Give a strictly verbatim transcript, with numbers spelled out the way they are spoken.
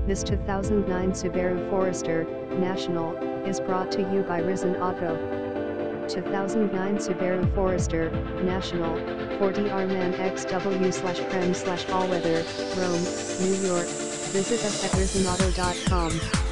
This two thousand nine Subaru Forester, National, is brought to you by Risen Auto. two thousand nine Subaru Forester, National, four D R Man X W slash Prem slash All Weather, Rome, New York. Visit us at risen auto dot com.